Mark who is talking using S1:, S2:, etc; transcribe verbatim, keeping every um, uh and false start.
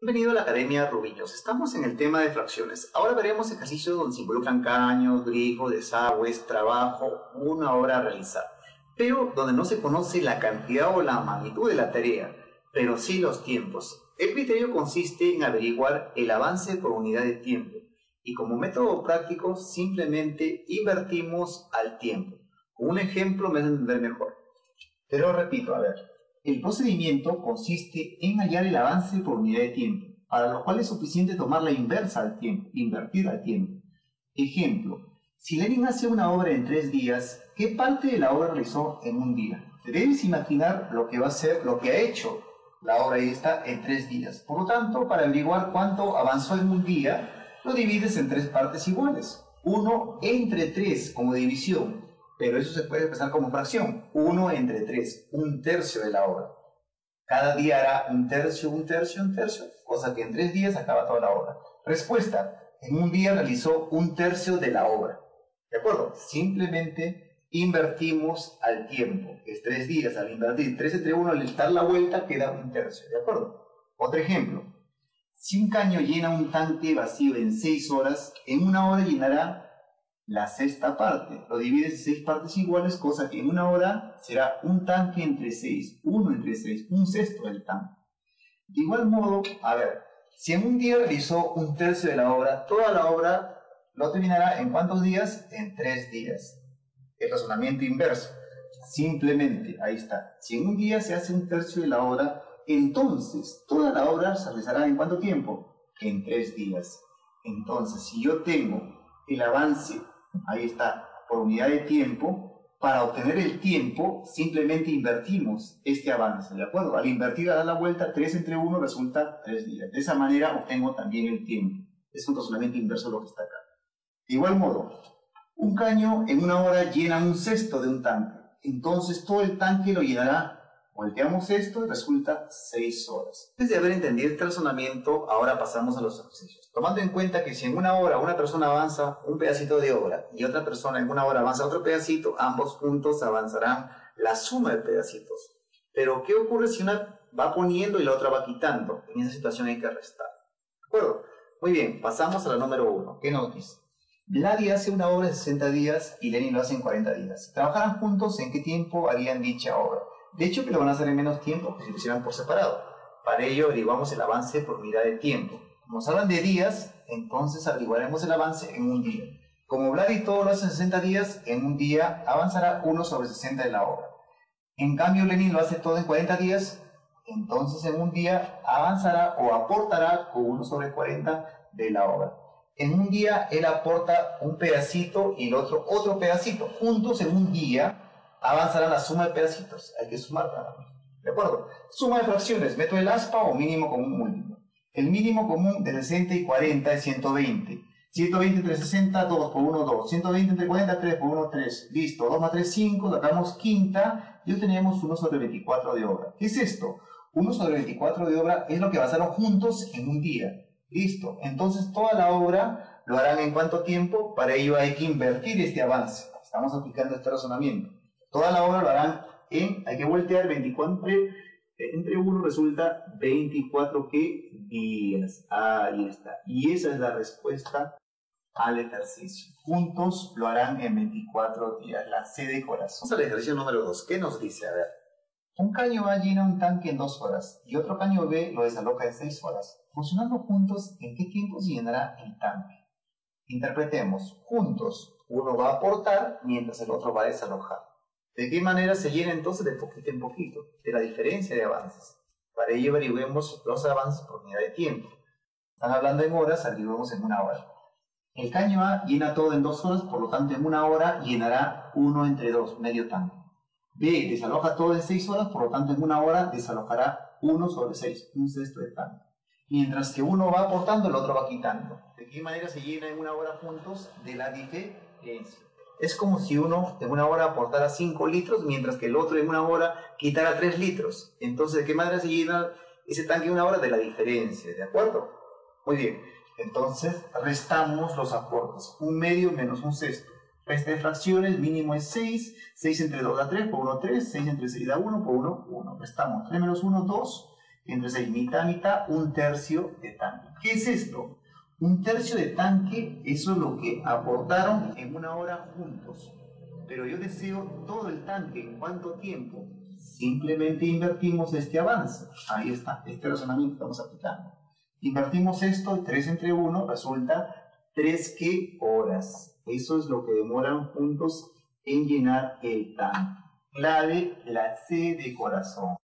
S1: Bienvenido a la Academia Rubiños. Estamos en el tema de fracciones. Ahora veremos ejercicios donde se involucran caños, grifos, desagües, trabajo, una obra a realizar, pero donde no se conoce la cantidad o la magnitud de la tarea, pero sí los tiempos. El criterio consiste en averiguar el avance por unidad de tiempo y como método práctico simplemente invertimos al tiempo. Con un ejemplo me hacen entender mejor. Pero repito, a ver. El procedimiento consiste en hallar el avance por unidad de tiempo, para lo cual es suficiente tomar la inversa al tiempo, invertir al tiempo. Ejemplo, si Lenin hace una obra en tres días, ¿qué parte de la obra realizó en un día? Debes imaginar lo que va a hacer, lo que ha hecho la obra esta en tres días. Por lo tanto, para averiguar cuánto avanzó en un día, lo divides en tres partes iguales. uno entre tres como división. Pero eso se puede expresar como fracción. uno entre tres, un tercio de la obra. Cada día hará un tercio, un tercio, un tercio, cosa que en tres días acaba toda la obra. Respuesta, en un día realizó un tercio de la obra. ¿De acuerdo? Simplemente invertimos al tiempo, que es tres días. Al invertir tres entre uno, al dar la vuelta, queda un tercio. ¿De acuerdo? Otro ejemplo. Si un caño llena un tanque vacío en seis horas, en una hora llenará la sexta parte. Lo divides en seis partes iguales, cosa que en una hora será un tanque entre seis, uno entre seis, un sexto del tanque. De igual modo, a ver, si en un día realizó un tercio de la obra, toda la obra lo terminará en ¿cuántos días? En tres días. El razonamiento inverso. Simplemente, ahí está. Si en un día se hace un tercio de la obra, entonces toda la obra se realizará ¿en cuánto tiempo? En tres días. Entonces, si yo tengo el avance, ahí está, por unidad de tiempo, para obtener el tiempo simplemente invertimos este avance, ¿de acuerdo? Al invertir, a dar la vuelta, tres entre uno resulta tres días. De esa manera obtengo también el tiempo. Es un razonamiento inverso lo que está acá. De igual modo, un caño en una hora llena un sexto de un tanque. Entonces todo el tanque lo llenará. Volteamos esto y resulta seis horas. Desde haber entendido este razonamiento, ahora pasamos a los ejercicios. Tomando en cuenta que si en una hora una persona avanza un pedacito de obra y otra persona en una hora avanza otro pedacito, ambos juntos avanzarán la suma de pedacitos. Pero ¿qué ocurre si una va poniendo y la otra va quitando? En esa situación hay que restar. ¿De acuerdo? Muy bien, pasamos a la número uno. ¿Qué nos dice? Vladi hace una obra en sesenta días y Lenin lo hace en cuarenta días. Si trabajaran juntos, ¿en qué tiempo harían dicha obra? De hecho, que lo van a hacer en menos tiempo que si lo hicieran por separado. Para ello, averiguamos el avance por unidad de tiempo. Como nos hablan de días, entonces averiguaremos el avance en un día. Como Vladi todo lo hace en sesenta días, en un día avanzará uno sobre sesenta de la obra. En cambio, Lenin lo hace todo en cuarenta días, entonces en un día avanzará o aportará con uno sobre cuarenta de la obra. En un día él aporta un pedacito y el otro otro pedacito. Juntos en un día avanzará la suma de pedacitos. Hay que sumar nada más. ¿De acuerdo? Suma de fracciones. Meto el aspa o mínimo común múltiplo. El mínimo común de sesenta y cuarenta es ciento veinte. ciento veinte entre sesenta, dos por uno, dos. ciento veinte entre cuarenta, tres por uno, tres. Listo. dos más tres, cinco. Sacamos quinta y obtenemos uno sobre veinticuatro de obra. ¿Qué es esto? uno sobre veinticuatro de obra es lo que avanzaron juntos en un día. Listo. Entonces toda la obra lo harán en cuánto tiempo. Para ello hay que invertir este avance. Estamos aplicando este razonamiento. Toda la obra lo harán en, hay que voltear veinticuatro entre, entre uno resulta veinticuatro ¿qué? Días. Ahí está. Y esa es la respuesta al ejercicio. Juntos lo harán en veinticuatro días. La C de corazón. Vamos al ejercicio número dos. ¿Qué nos dice? A ver. Un caño A llena un tanque en dos horas y otro caño B lo desaloja en seis horas. Funcionando juntos, ¿en qué tiempo se llenará el tanque? Interpretemos. Juntos, uno va a aportar mientras el otro va a desalojar. ¿De qué manera se llena entonces de poquito en poquito? De la diferencia de avances. Para ello averiguemos los avances por unidad de tiempo. Están hablando en horas, averiguemos en una hora. El caño A llena todo en dos horas, por lo tanto en una hora llenará uno entre dos, medio tanque. B desaloja todo en seis horas, por lo tanto en una hora desalojará uno sobre seis, un sexto de tanque. Mientras que uno va aportando, el otro va quitando. ¿De qué manera se llena en una hora juntos? De la diferencia. Es como si uno en una hora aportara cinco litros, mientras que el otro en una hora quitara tres litros. Entonces, ¿de qué manera se llena ese tanque en una hora? De la diferencia, ¿de acuerdo? Muy bien. Entonces, restamos los aportes. Un medio menos un sexto. Resta de fracciones, mínimo es seis. seis entre dos da tres, por uno tres. seis entre seis da uno, por uno uno. Restamos tres menos uno, dos. Entonces, mitad, mitad, un tercio de tanque. ¿Qué es esto? Un tercio de tanque, eso es lo que aportaron en una hora juntos. Pero yo deseo todo el tanque. ¿En cuánto tiempo? Simplemente invertimos este avance. Ahí está, este razonamiento que estamos aplicando. Invertimos esto, tres entre uno, resulta tres ¿qué? Horas. Eso es lo que demoran juntos en llenar el tanque. Clave, la C de corazón.